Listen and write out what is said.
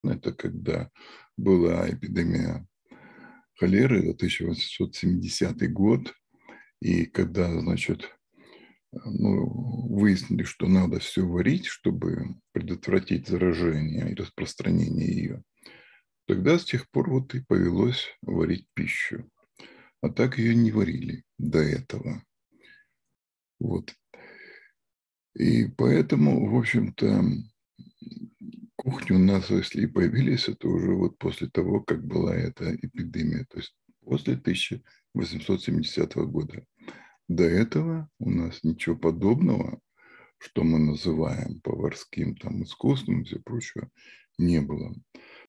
Это когда была эпидемия холеры, это 1870 год, и когда, значит, выяснили, что надо все варить, чтобы предотвратить заражение и распространение ее, тогда с тех пор вот и повелось варить пищу. А так ее не варили до этого. Вот. И поэтому, в общем-то, кухни у нас, если и появились, это уже вот после того, как была эта эпидемия, то есть после 1870 года. До этого у нас ничего подобного, что мы называем поварским там искусством и все прочее, не было.